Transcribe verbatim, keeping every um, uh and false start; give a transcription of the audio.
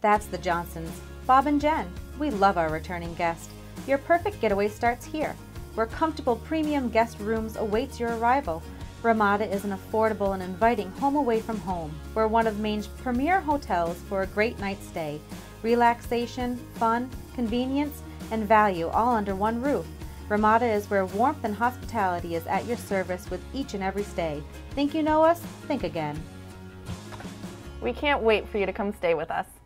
That's the Johnsons, Bob and Jen. We love our returning guest. Your perfect getaway starts here, where comfortable premium guest rooms awaits your arrival. Ramada is an affordable and inviting home away from home. We're one of Maine's premier hotels for a great night's stay. Relaxation, fun, convenience, and value all under one roof. Ramada is where warmth and hospitality is at your service with each and every stay. Think you know us? Think again. We can't wait for you to come stay with us.